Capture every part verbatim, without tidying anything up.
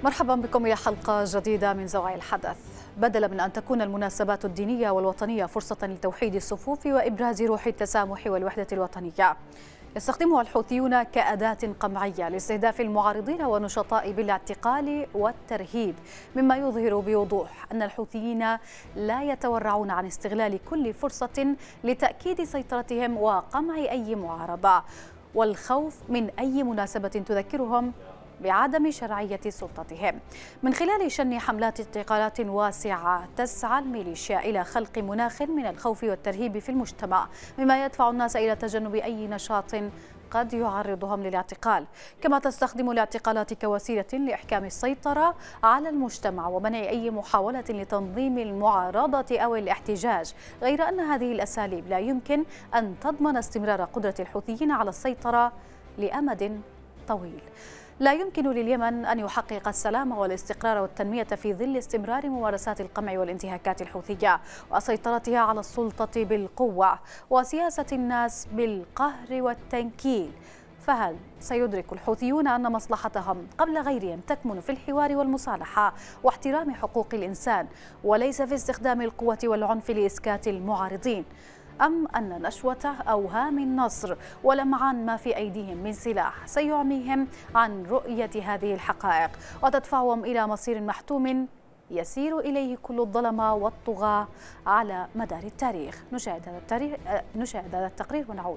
مرحبا بكم إلى حلقة جديدة من زوايا الحدث. بدلا من أن تكون المناسبات الدينية والوطنية فرصة لتوحيد الصفوف وإبراز روح التسامح والوحدة الوطنية، يستخدمها الحوثيون كأداة قمعية لاستهداف المعارضين والنشطاء بالاعتقال والترهيب، مما يظهر بوضوح أن الحوثيين لا يتورعون عن استغلال كل فرصة لتأكيد سيطرتهم وقمع أي معارضة والخوف من أي مناسبة تذكرهم بعدم شرعية سلطتهم، من خلال شن حملات اعتقالات واسعة تسعى الميليشيا إلى خلق مناخ من الخوف والترهيب في المجتمع، مما يدفع الناس إلى تجنب أي نشاط قد يعرضهم للاعتقال. كما تستخدم الاعتقالات كوسيلة لإحكام السيطرة على المجتمع ومنع أي محاولة لتنظيم المعارضة أو الاحتجاج، غير أن هذه الأساليب لا يمكن أن تضمن استمرار قدرة الحوثيين على السيطرة لأمد طويل. لا يمكن لليمن أن يحقق السلام والاستقرار والتنمية في ظل استمرار ممارسات القمع والانتهاكات الحوثية وسيطرتها على السلطة بالقوة وسياسة الناس بالقهر والتنكيل. فهل سيدرك الحوثيون أن مصلحتهم قبل غيرهم تكمن في الحوار والمصالحة واحترام حقوق الإنسان وليس في استخدام القوة والعنف لإسكات المعارضين؟ أم أن نشوة أوهام النصر ولمعان ما في أيديهم من سلاح سيعميهم عن رؤية هذه الحقائق وتدفعهم إلى مصير محتوم يسير إليه كل الظلمة والطغاة على مدار التاريخ؟ نشاهد هذا التاريخ نشاهد هذا التقرير ونعود.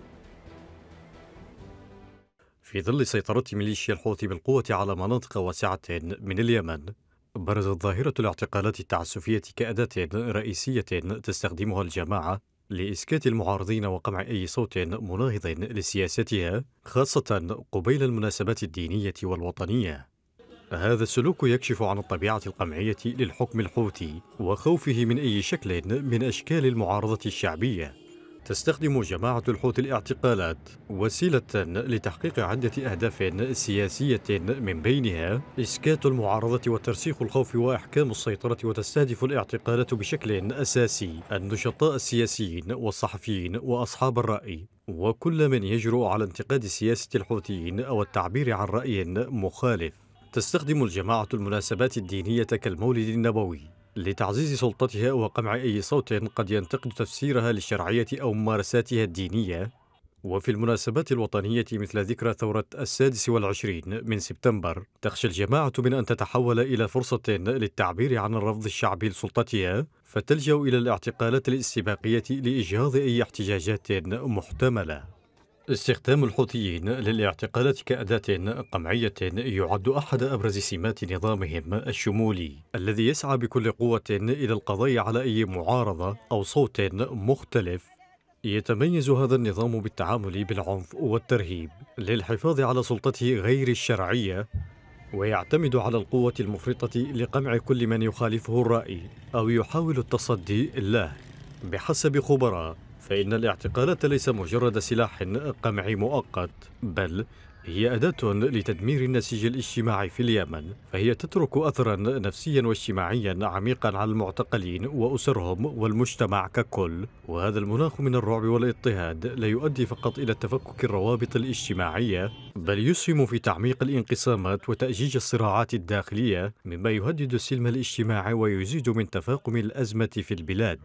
في ظل سيطرة ميليشيا الحوثي بالقوة على مناطق واسعة من اليمن، برزت ظاهرة الاعتقالات التعسفية كأداة رئيسية تستخدمها الجماعة لإسكات المعارضين وقمع أي صوت مناهض لسياستها، خاصة قبيل المناسبات الدينية والوطنية. هذا السلوك يكشف عن الطبيعة القمعية للحكم الحوثي وخوفه من أي شكل من أشكال المعارضة الشعبية. تستخدم جماعة الحوثي الاعتقالات وسيلة لتحقيق عدة أهداف سياسية، من بينها إسكات المعارضة وترسيخ الخوف وإحكام السيطرة. وتستهدف الاعتقالات بشكل أساسي النشطاء السياسيين والصحفيين وأصحاب الرأي وكل من يجرؤ على انتقاد سياسة الحوثيين أو التعبير عن رأي مخالف. تستخدم الجماعة المناسبات الدينية كالمولد النبوي لتعزيز سلطتها وقمع أي صوت قد ينتقد تفسيرها للشرعية أو ممارساتها الدينية. وفي المناسبات الوطنية مثل ذكرى ثورة السادس والعشرين من سبتمبر، تخشى الجماعة من أن تتحول إلى فرصة للتعبير عن الرفض الشعبي لسلطتها، فتلجأ إلى الاعتقالات الاستباقية لإجهاض أي احتجاجات محتملة. استخدام الحوثيين للاعتقالات كأداة قمعية يعد أحد أبرز سمات نظامهم الشمولي، الذي يسعى بكل قوة إلى القضاء على أي معارضة أو صوت مختلف. يتميز هذا النظام بالتعامل بالعنف والترهيب للحفاظ على سلطته غير الشرعية، ويعتمد على القوة المفرطة لقمع كل من يخالفه الرأي أو يحاول التصدي له. بحسب خبراء، فإن الاعتقالات ليس مجرد سلاح قمعي مؤقت، بل هي أداة لتدمير النسيج الاجتماعي في اليمن، فهي تترك أثرا نفسيا واجتماعيا عميقا على المعتقلين وأسرهم والمجتمع ككل. وهذا المناخ من الرعب والاضطهاد لا يؤدي فقط إلى تفكك الروابط الاجتماعية، بل يسهم في تعميق الانقسامات وتأجيج الصراعات الداخلية، مما يهدد السلم الاجتماعي ويزيد من تفاقم الأزمة في البلاد.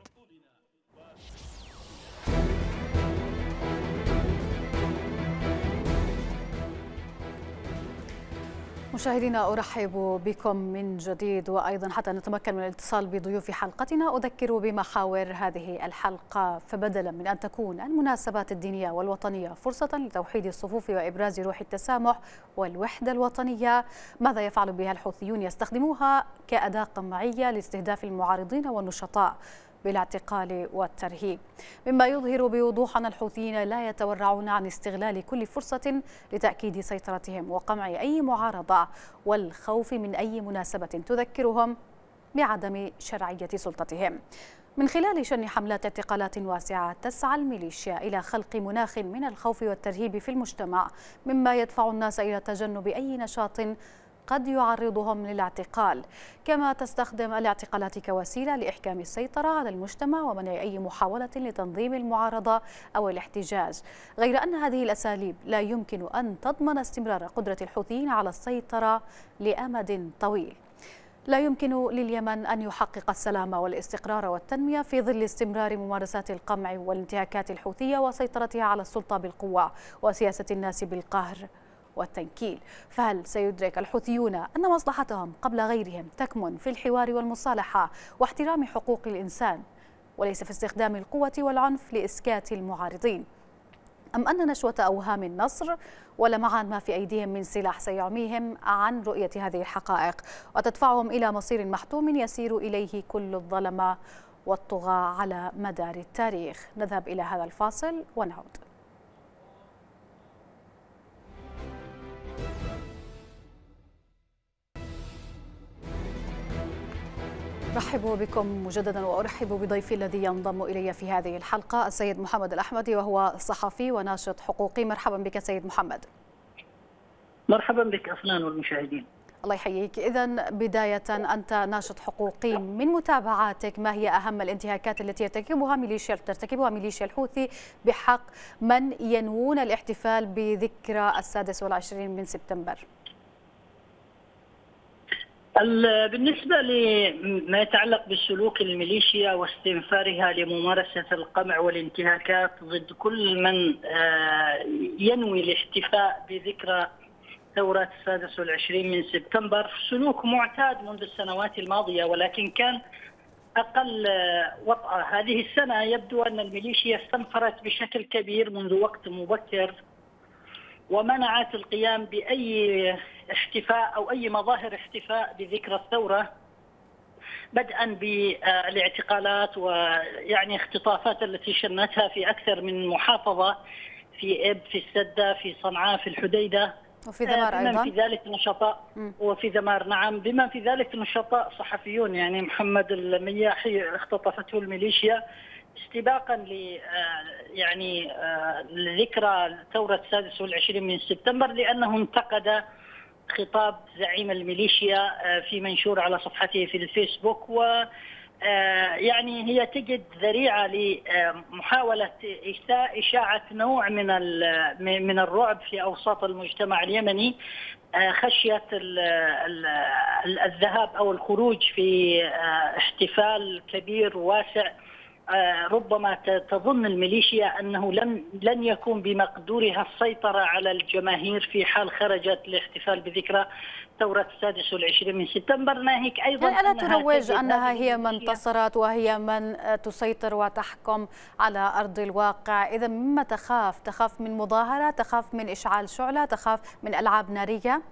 مشاهدينا، أرحب بكم من جديد، وأيضا حتى نتمكن من الاتصال بضيوف حلقتنا أذكر بمحاور هذه الحلقة. فبدلا من أن تكون المناسبات الدينية والوطنية فرصة لتوحيد الصفوف وإبراز روح التسامح والوحدة الوطنية، ماذا يفعل بها الحوثيون؟ يستخدموها كأداة قمعية لاستهداف المعارضين والنشطاء بالاعتقال والترهيب، مما يظهر بوضوح أن الحوثيين لا يتورعون عن استغلال كل فرصة لتأكيد سيطرتهم وقمع أي معارضة والخوف من أي مناسبة تذكرهم بعدم شرعية سلطتهم. من خلال شن حملات اعتقالات واسعة تسعى الميليشيا إلى خلق مناخ من الخوف والترهيب في المجتمع، مما يدفع الناس إلى تجنب أي نشاط قد يعرضهم للاعتقال، كما تستخدم الاعتقالات كوسيلة لإحكام السيطرة على المجتمع ومنع أي محاولة لتنظيم المعارضة أو الاحتجاج، غير أن هذه الأساليب لا يمكن أن تضمن استمرار قدرة الحوثيين على السيطرة لأمد طويل. لا يمكن لليمن أن يحقق السلام والاستقرار والتنمية في ظل استمرار ممارسات القمع والانتهاكات الحوثية وسيطرتها على السلطة بالقوة وسياسة الناس بالقهر والتنكيل. فهل سيدرك الحوثيون أن مصلحتهم قبل غيرهم تكمن في الحوار والمصالحة واحترام حقوق الإنسان وليس في استخدام القوة والعنف لإسكات المعارضين؟ أم أن نشوة أوهام النصر ولمعان ما في أيديهم من سلاح سيعميهم عن رؤية هذه الحقائق وتدفعهم إلى مصير محتوم يسير إليه كل الظلمة والطغاة على مدار التاريخ؟ نذهب إلى هذا الفاصل ونعود. أرحب بكم مجددا وأرحب بضيفي الذي ينضم إلي في هذه الحلقة السيد محمد الأحمدي وهو صحفي وناشط حقوقي. مرحبا بك سيد محمد. مرحبا بك أفنان والمشاهدين. الله يحييك. إذن بداية أنت ناشط حقوقي، من متابعاتك ما هي أهم الانتهاكات التي يرتكبها ميليشيا ترتكبها ميليشيا الحوثي بحق من ينوون الاحتفال بذكرى السادس والعشرين من سبتمبر؟ بالنسبة لما يتعلق بسلوك الميليشيا واستنفارها لممارسة القمع والانتهاكات ضد كل من ينوي الاحتفاء بذكرى ثورة السادس والعشرين من سبتمبر، سلوك معتاد منذ السنوات الماضية ولكن كان أقل وطأة. هذه السنة يبدو أن الميليشيا استنفرت بشكل كبير منذ وقت مبكر ومنعت القيام بأي احتفاء أو أي مظاهر احتفاء بذكرى الثورة، بدءا بالاعتقالات ويعني اختطافات التي شنتها في أكثر من محافظة، في إب، في السدة، في صنعاء، في الحديدة، وفي ذمار أيضا. بما في ذلك نشطاء وفي ذمار نعم، بما في ذلك نشطاء صحفيون، يعني محمد المياحي اختطفته الميليشيا استباقا ل يعني لذكرى ثورة السادس والعشرين من سبتمبر، لأنه انتقد خطاب زعيم الميليشيا في منشور على صفحته في الفيسبوك، و يعني هي تجد ذريعة لمحاولة إشاعة نوع من من الرعب في أوساط المجتمع اليمني خشية الذهاب أو الخروج في احتفال كبير واسع. ربما تظن الميليشيا أنه لن لن يكون بمقدورها السيطرة على الجماهير في حال خرجت لاحتفال بذكرى ثورة السادس والعشرين من سبتمبر، ناهيك أيضا يعني ألا تروج أنها هي من انتصرت وهي من تسيطر وتحكم على أرض الواقع؟ إذا مما تخاف؟ تخاف من مظاهرة؟ تخاف من إشعال شعلة؟ تخاف من ألعاب نارية؟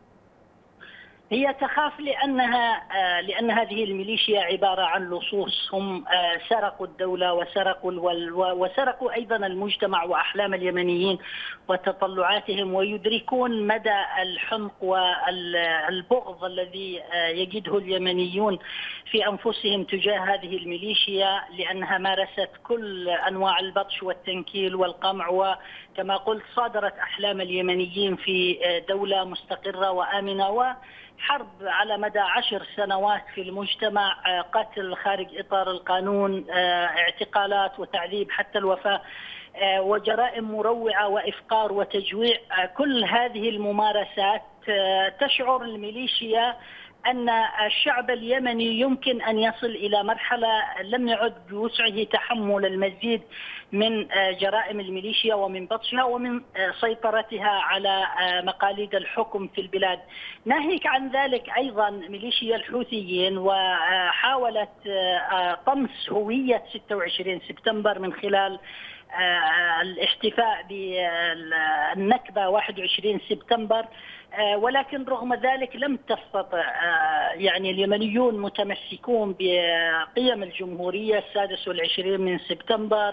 هي تخاف لأنها لأن هذه الميليشيا عبارة عن لصوص، هم سرقوا الدولة وسرقوا وسرقوا أيضا المجتمع وأحلام اليمنيين وتطلعاتهم، ويدركون مدى الحمق والبغض الذي يجده اليمنيون في أنفسهم تجاه هذه الميليشيا، لأنها مارست كل أنواع البطش والتنكيل والقمع، وكما قلت صادرت أحلام اليمنيين في دولة مستقرة وآمنة، و حرب على مدى عشر سنوات في المجتمع، قتل خارج إطار القانون، اعتقالات وتعذيب حتى الوفاة، وجرائم مروعة وإفقار وتجويع. كل هذه الممارسات تشعر الميليشيا أن الشعب اليمني يمكن أن يصل إلى مرحلة لم يعد بوسعه تحمل المزيد من جرائم الميليشيا ومن بطشها ومن سيطرتها على مقاليد الحكم في البلاد. ناهيك عن ذلك أيضا ميليشيا الحوثيين وحاولت طمس هوية ستة وعشرين سبتمبر من خلال الاحتفاء بالنكبة واحد وعشرين سبتمبر، ولكن رغم ذلك لم تستطع، يعني اليمنيون متمسكون بقيم الجمهورية السادس والعشرين من سبتمبر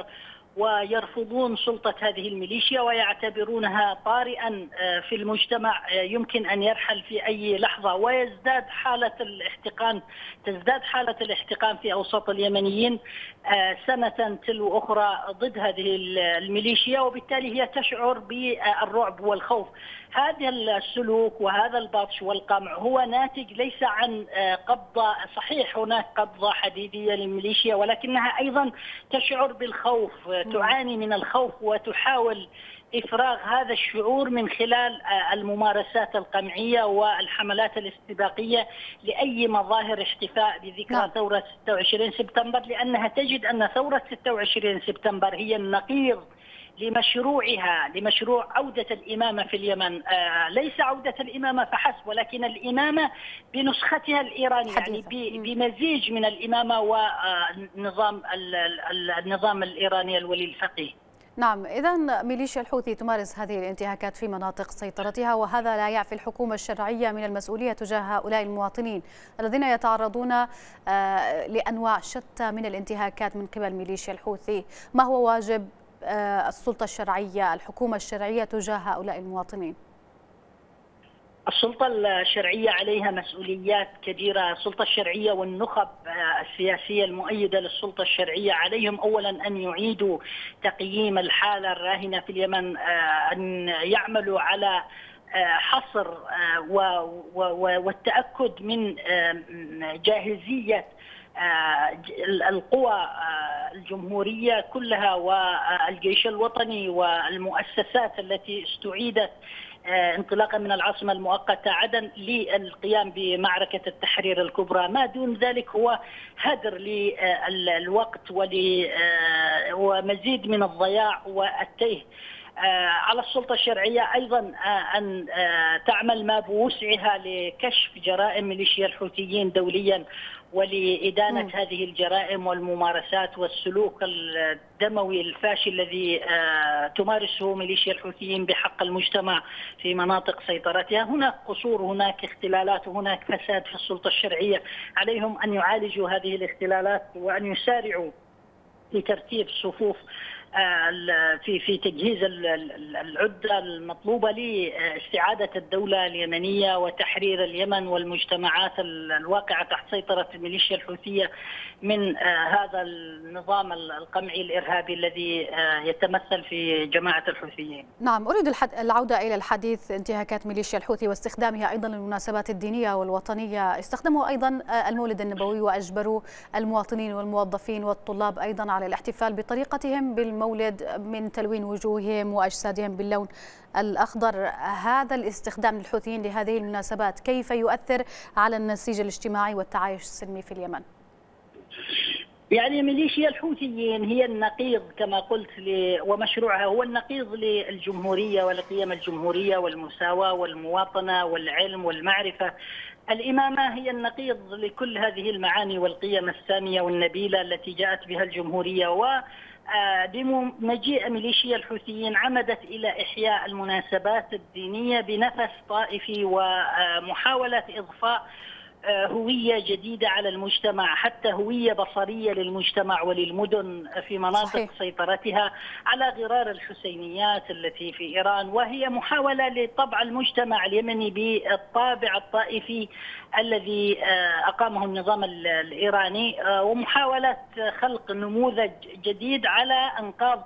ويرفضون سلطة هذه الميليشيا ويعتبرونها طارئا في المجتمع يمكن أن يرحل في أي لحظة، ويزداد حالة الاحتقان تزداد حالة الاحتقان في أوساط اليمنيين سنة تلو أخرى ضد هذه الميليشيا، وبالتالي هي تشعر بالرعب والخوف. هذا السلوك وهذا البطش والقمع هو ناتج ليس عن قبضة، صحيح هناك قبضة حديدية للميليشيا، ولكنها أيضا تشعر بالخوف، تعاني من الخوف وتحاول إفراغ هذا الشعور من خلال الممارسات القمعية والحملات الاستباقية لأي مظاهر احتفاء بذكرى نعم. ثورة ستة وعشرين سبتمبر، لأنها تجد أن ثورة ستة وعشرين سبتمبر هي النقيض لمشروعها لمشروع عودة الإمامة في اليمن، آه ليس عودة الإمامة فحسب، ولكن الإمامة بنسختها الإيرانية، يعني بمزيج من الإمامة ونظام النظام الإيراني الولي الفقيه. نعم، إذا ميليشيا الحوثي تمارس هذه الانتهاكات في مناطق سيطرتها، وهذا لا يعفي الحكومة الشرعية من المسؤولية تجاه هؤلاء المواطنين الذين يتعرضون لأنواع شتى من الانتهاكات من قبل ميليشيا الحوثي. ما هو واجب السلطة الشرعية، الحكومة الشرعية تجاه هؤلاء المواطنين؟ السلطة الشرعية عليها مسؤوليات كبيرة. السلطة الشرعية والنخب السياسية المؤيدة للسلطة الشرعية عليهم أولا أن يعيدوا تقييم الحالة الراهنة في اليمن، أن يعملوا على حصر والتأكد من جاهزية القوى الجمهورية كلها والجيش الوطني والمؤسسات التي استعيدت انطلاقا من العاصمة المؤقتة عدن للقيام بمعركة التحرير الكبرى. ما دون ذلك هو هدر للوقت ومزيد من الضياع والتيه. على السلطة الشرعية أيضا أن تعمل ما بوسعها لكشف جرائم ميليشيا الحوثيين دوليا ولإدانة م. هذه الجرائم والممارسات والسلوك الدموي الفاشل الذي تمارسه ميليشيا الحوثيين بحق المجتمع في مناطق سيطرتها. هناك قصور، هناك اختلالات، وهناك فساد في السلطة الشرعية. عليهم أن يعالجوا هذه الاختلالات وأن يسارعوا في ترتيب صفوف في في تجهيز العدة المطلوبة لاستعادة الدولة اليمنية وتحرير اليمن والمجتمعات الواقعة تحت سيطرة الميليشيا الحوثية من هذا النظام القمعي الإرهابي الذي يتمثل في جماعة الحوثيين. نعم، أريد العودة إلى الحديث انتهاكات ميليشيا الحوثي واستخدامها أيضا للمناسبات الدينية والوطنية. استخدموا أيضا المولد النبوي وأجبروا المواطنين والموظفين والطلاب أيضا على الاحتفال بطريقتهم بالمولد من تلوين وجوههم وأجسادهم باللون الأخضر. هذا الاستخدام للحوثيين لهذه المناسبات كيف يؤثر على النسيج الاجتماعي والتعايش السلمي في اليمن؟ يعني ميليشيا الحوثيين هي النقيض كما قلت، ومشروعها هو النقيض للجمهورية ولقيم الجمهورية والمساواة والمواطنة والعلم والمعرفة. الإمامة هي النقيض لكل هذه المعاني والقيم السامية والنبيلة التي جاءت بها الجمهورية. و بمجيء ميليشيا الحوثيين عمدت إلى إحياء المناسبات الدينية بنفس طائفي ومحاولة إضفاء هوية جديدة على المجتمع، حتى هوية بصرية للمجتمع وللمدن في مناطق صحيح. سيطرتها على غرار الحسينيات التي في إيران، وهي محاولة لطبع المجتمع اليمني بالطابع الطائفي الذي أقامه النظام الإيراني، ومحاولة خلق نموذج جديد على أنقاض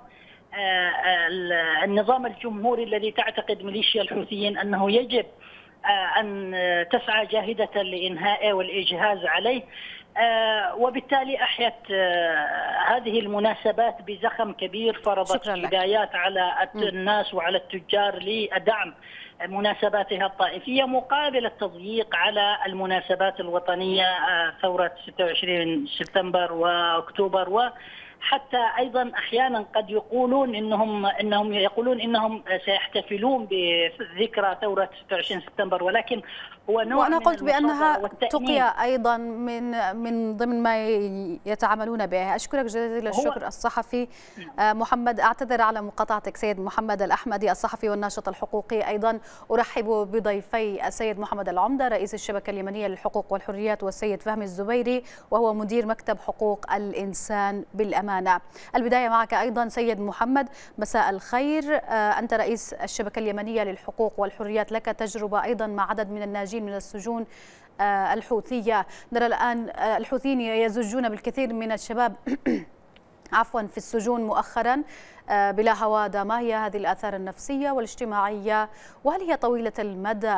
النظام الجمهوري الذي تعتقد ميليشيا الحوثيين أنه يجب أن تسعى جاهدة لإنهائه والإجهاز عليه. وبالتالي أحيت هذه المناسبات بزخم كبير، فرضت حدايات على الناس وعلى التجار لدعم مناسباتها الطائفية مقابل التضييق على المناسبات الوطنية، ثورة ستة وعشرين سبتمبر وأكتوبر. و حتى أيضا أحيانا قد يقولون إنهم إنهم يقولون إنهم سيحتفلون بذكرى ثورة ستة وعشرين سبتمبر، ولكن هو نوع وأنا من قلت بأنها والتأمين. تقية أيضا من من ضمن ما يتعاملون به. أشكرك جزيل الشكر الصحفي محمد، أعتذر على مقاطعتك سيد محمد الأحمدي الصحفي والناشط الحقوقي. أيضا أرحب بضيفي السيد محمد العمدة رئيس الشبكة اليمنية للحقوق والحريات، والسيد فهمي الزبيري وهو مدير مكتب حقوق الإنسان بالأمانة. البداية معك أيضا سيد محمد، مساء الخير. أنت رئيس الشبكة اليمنية للحقوق والحريات، لك تجربة أيضا مع عدد من الناجين من السجون الحوثية. نرى الآن الحوثيين يزجون بالكثير من الشباب عفوا في السجون مؤخرا بلا هوادة. ما هي هذه الآثار النفسية والاجتماعية، وهل هي طويلة المدى؟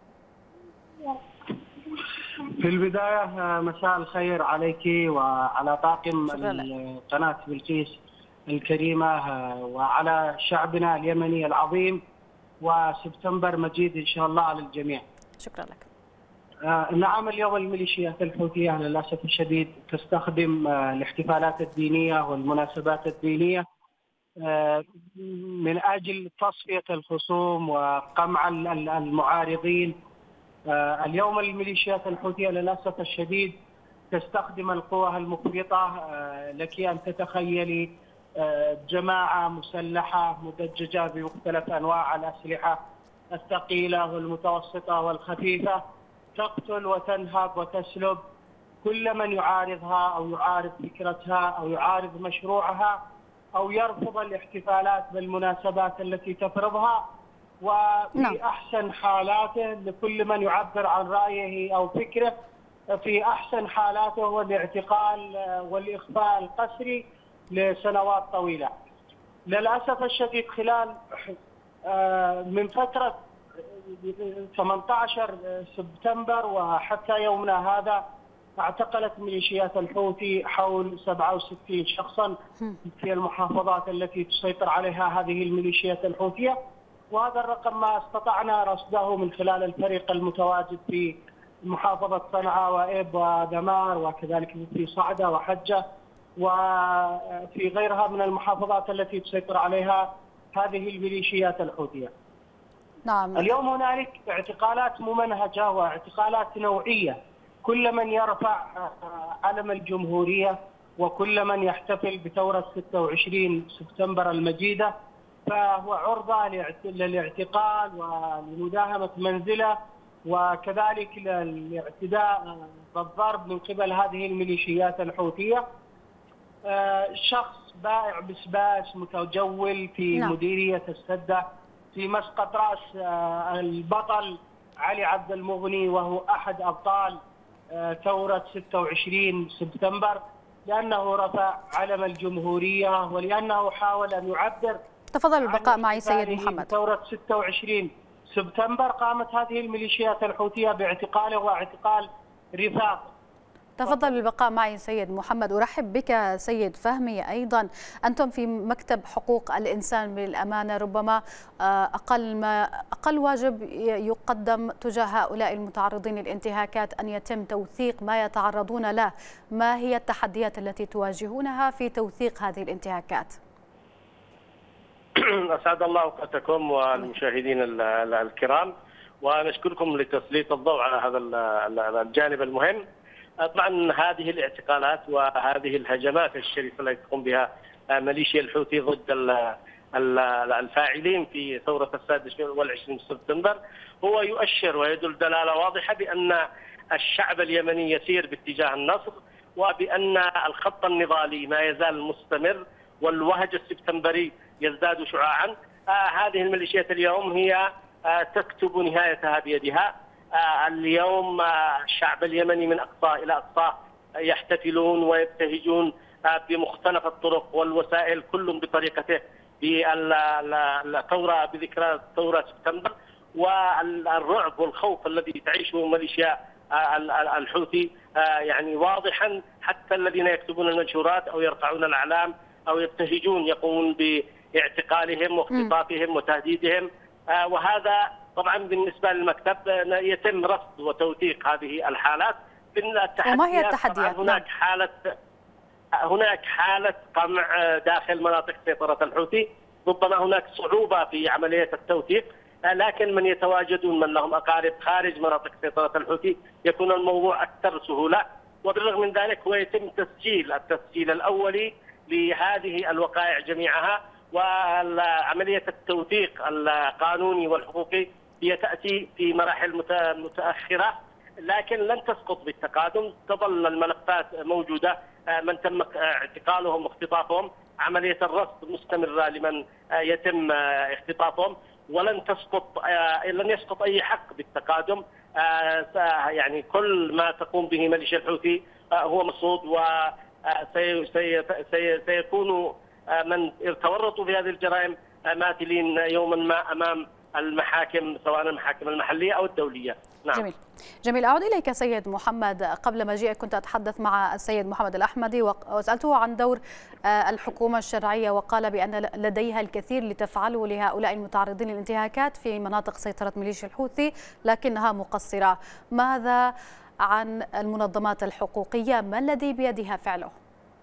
في البداية مساء الخير عليك وعلى طاقم قناة بلقيس الكريمة وعلى شعبنا اليمني العظيم، وسبتمبر مجيد إن شاء الله على الجميع. شكرا لك. آه نعم، اليوم الميليشيات الحوثية للأسف الشديد تستخدم آه الاحتفالات الدينية والمناسبات الدينية آه من أجل تصفية الخصوم وقمع المعارضين. آه اليوم الميليشيات الحوثية للأسف الشديد تستخدم القوى المفرطة. آه لك أن تتخيلي آه جماعة مسلحة مدججة بمختلف أنواع الأسلحة الثقيلة والمتوسطة والخفيفة، تقتل وتنهب وتسلب كل من يعارضها أو يعارض فكرتها أو يعارض مشروعها أو يرفض الاحتفالات بالمناسبات التي تفرضها. وفي أحسن حالاته لكل من يعبر عن رأيه أو فكره، في أحسن حالاته هو الاعتقال والإخفاء القسري لسنوات طويلة. للأسف الشديد خلال من فترة ثمانية عشر سبتمبر وحتى يومنا هذا اعتقلت ميليشيات الحوثي حول سبعة وستين شخصا في المحافظات التي تسيطر عليها هذه الميليشيات الحوثية، وهذا الرقم ما استطعنا رصده من خلال الفريق المتواجد في محافظة صنعاء وإب ودمار وكذلك في صعدة وحجة وفي غيرها من المحافظات التي تسيطر عليها هذه الميليشيات الحوثية. نعم. اليوم هنالك اعتقالات ممنهجة واعتقالات نوعية، كل من يرفع علم الجمهورية وكل من يحتفل بثورة ستة وعشرين سبتمبر المجيدة فهو عرضة للاعتقال ولمداهمة منزله وكذلك للاعتداء بالضرب من قبل هذه الميليشيات الحوثية. شخص بائع بسباس متجول في نعم. مديرية السدة في مسقط رأس البطل علي عبد المغني، وهو أحد أبطال ثورة ستة وعشرين سبتمبر، لأنه رفع علم الجمهورية ولأنه حاول أن يعبر. تفضل البقاء معي سيد محمد. ثورة ستة وعشرين سبتمبر قامت هذه الميليشيات الحوثية باعتقاله واعتقال رفاق. تفضل البقاء معي سيد محمد. أرحب بك سيد فهمي أيضا. أنتم في مكتب حقوق الإنسان بالأمانة، ربما أقل ما أقل واجب يقدم تجاه هؤلاء المتعرضين للانتهاكات أن يتم توثيق ما يتعرضون له. ما هي التحديات التي تواجهونها في توثيق هذه الانتهاكات؟ أسعد الله أوقاتكم والمشاهدين الكرام، ونشكركم لتسليط الضوء على هذا الجانب المهم. طبعا هذه الاعتقالات وهذه الهجمات الشرسة التي تقوم بها ميليشيا الحوثي ضد الفاعلين في ثورة السادس والعشرين سبتمبر هو يؤشر ويدل دلالة واضحة بأن الشعب اليمني يسير باتجاه النصر، وبأن الخط النضالي ما يزال مستمر والوهج السبتمبري يزداد شعاعا. آه هذه الميليشيات اليوم هي آه تكتب نهايتها بيدها. آه اليوم آه الشعب اليمني من أقصى إلى أقصى يحتفلون ويبتهجون آه بمختلف الطرق والوسائل، كل بطريقته بالثورة بذكرى ثورة سبتمبر، والرعب والخوف الذي تعيشه ميليشيا آه الحوثي آه يعني واضحا. حتى الذين يكتبون المنشورات أو يرفعون الأعلام أو يبتهجون يقومون باعتقالهم واختطافهم وتهديدهم. آه وهذا طبعا بالنسبة للمكتب يتم رصد وتوثيق هذه الحالات. وما هي التحديات؟ هناك حالة هناك حالة قمع داخل مناطق سيطرة الحوثي، ربما هناك صعوبة في عملية التوثيق لكن من يتواجدون من لهم أقارب خارج مناطق سيطرة الحوثي يكون الموضوع أكثر سهولة. وبالرغم من ذلك هو يتم تسجيل التسجيل الأولي لهذه الوقائع جميعها، وعملية التوثيق القانوني والحقوقي هي تأتي في مراحل متأخرة، لكن لن تسقط بالتقادم، تظل الملفات موجودة. من تم اعتقالهم واختطافهم، عملية الرصد مستمرة لمن يتم اختطافهم، ولن تسقط لن يسقط أي حق بالتقادم. يعني كل ما تقوم به ميليشيا الحوثي هو مصود، وسيكون من تورطوا في هذه الجرائم ماثلين يوما ما أمام المحاكم، سواء المحاكم المحلية أو الدولية. نعم. جميل جميل أعود إليك سيد محمد. قبل مجيئك كنت أتحدث مع السيد محمد الأحمدي وسألته عن دور الحكومة الشرعية، وقال بأن لديها الكثير لتفعله لهؤلاء المتعرضين للانتهاكات في مناطق سيطرة ميليشيا الحوثي لكنها مقصرة. ماذا عن المنظمات الحقوقية؟ ما الذي بيدها فعله؟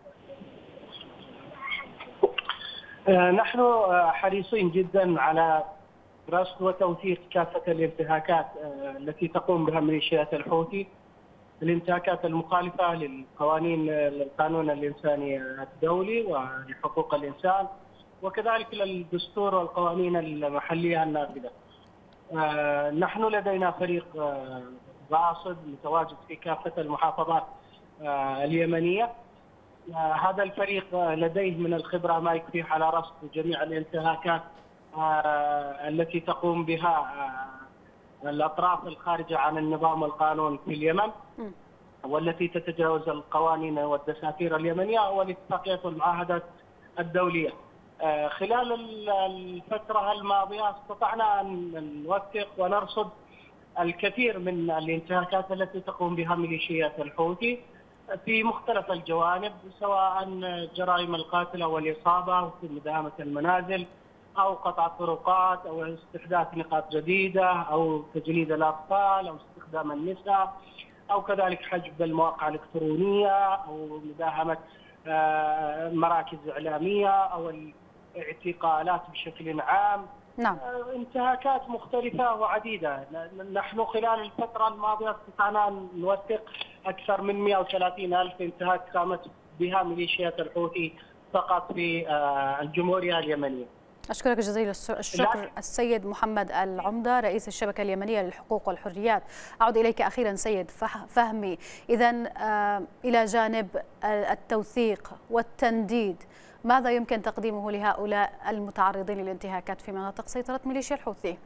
نحن حريصين جدا على رصد وتوثيق كافة الانتهاكات التي تقوم بها ميليشيات الحوثي، الانتهاكات المخالفة للقوانين القانون الإنساني الدولي ولحقوق الإنسان، وكذلك للدستور والقوانين المحلية النافذة. نحن لدينا فريق راصد متواجد في كافة المحافظات اليمنية. هذا الفريق لديه من الخبرة ما يكفي على رصد جميع الانتهاكات التي تقوم بها الأطراف الخارجة عن النظام والقانون في اليمن، والتي تتجاوز القوانين والدساتير اليمنية والاتفاقيات والمعاهدات الدولية. خلال الفترة الماضية استطعنا أن نوثق ونرصد الكثير من الانتهاكات التي تقوم بها ميليشيات الحوثي في مختلف الجوانب، سواء جرائم القتل والإصابة وفي مداهمة المنازل أو قطع الطرقات أو استحداث نقاط جديدة أو تجنيد الأطفال أو استخدام النساء أو كذلك حجب المواقع الإلكترونية أو مداهمة مراكز إعلامية أو الاعتقالات بشكل عام. نعم. انتهاكات مختلفة وعديدة. نحن خلال الفترة الماضية استطعنا أن نوثق أكثر من مئة وثلاثين ألف انتهاك قامت بها ميليشيات الحوثي فقط في الجمهورية اليمنية. أشكرك جزيل الشكر السيد محمد العمدة رئيس الشبكة اليمنية للحقوق والحريات. أعود إليك أخيرا سيد فهمي. إذن إلى جانب التوثيق والتنديد، ماذا يمكن تقديمه لهؤلاء المتعرضين للانتهاكات في مناطق سيطرة ميليشيا الحوثي؟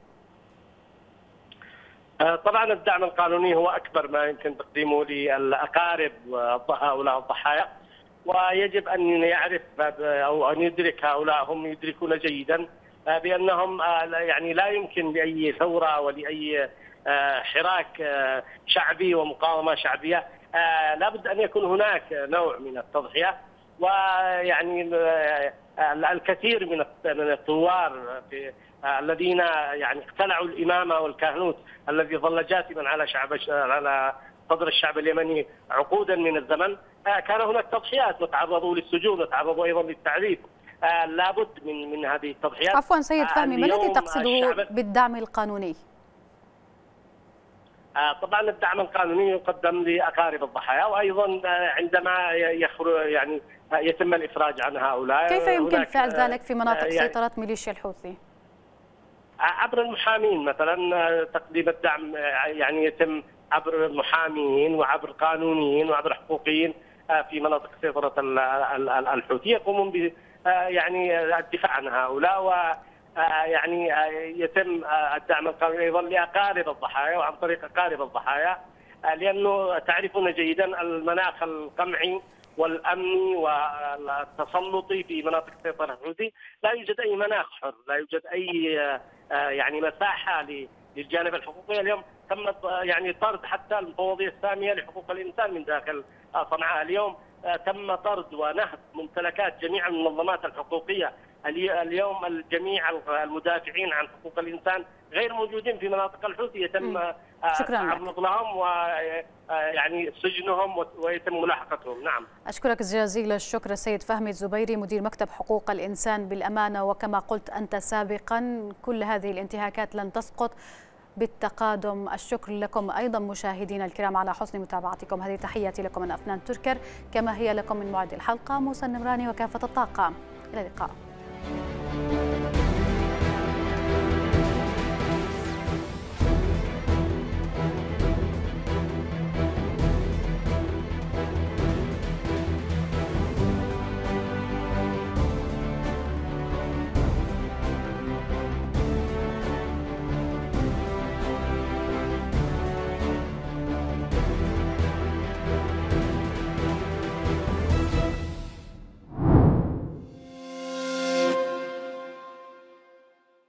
طبعا الدعم القانوني هو أكبر ما يمكن تقديمه للأقارب هؤلاء الضحايا، ويجب أن يعرف أو أن يدرك هؤلاء، هم يدركون جيدا بأنهم يعني لا يمكن لأي ثورة ولأي حراك شعبي ومقاومة شعبية لابد أن يكون هناك نوع من التضحية. ويعني الكثير من الثوار الذين يعني اقتلعوا الإمامة والكهنوت الذي ظل جاثما على شعب على صدر الشعب اليمني عقودا من الزمن، كان هناك تضحيات وتعرضوا للسجون وتعرضوا ايضا للتعذيب. لابد من من هذه التضحيات. عفوا سيد فهمي، ما الذي تقصده بالدعم القانوني؟ طبعا الدعم القانوني يقدم لاقارب الضحايا، وايضا عندما يخرج يعني يتم الافراج عن هؤلاء. كيف يمكن فعل ذلك في مناطق يعني سيطرة ميليشيا الحوثي؟ عبر المحامين مثلا، تقديم الدعم يعني يتم عبر المحامين وعبر قانونيين وعبر حقوقيين في مناطق سيطرة الحوثي يقومون ب يعني الدفاع عن هؤلاء، ويعني يتم الدعم القانوني ايضا لاقارب الضحايا وعن طريق اقارب الضحايا، لانه تعرفون جيدا المناخ القمعي والامني والتسلطي في مناطق سيطرة الحوثي، لا يوجد اي مناخ حر، لا يوجد اي يعني مساحة للجانب الحقوقي. اليوم تم يعني طرد حتى المفوضية السامية لحقوق الإنسان من داخل صنعاء. اليوم تم طرد ونهب ممتلكات جميع المنظمات الحقوقية اليوم الجميع المدافعين عن حقوق الإنسان غير موجودين في مناطق الحوثي، يتم التعرض لهم ويعني سجنهم ويتم ملاحقتهم. نعم. أشكرك جزيل الشكر السيد فهمي الزبيري مدير مكتب حقوق الإنسان بالأمانة. وكما قلت أنت سابقا كل هذه الانتهاكات لن تسقط بالتقادم. الشكر لكم أيضا مشاهدينا الكرام على حسن متابعتكم. هذه تحياتي لكم من أفنان تركر، كما هي لكم من معد الحلقة موسى النمراني وكافة الطاقم. إلى اللقاء.